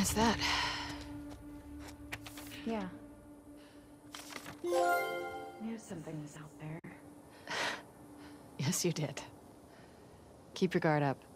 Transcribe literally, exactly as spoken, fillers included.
recognize that. Yeah. Knew something was out there. Yes, you did. Keep your guard up.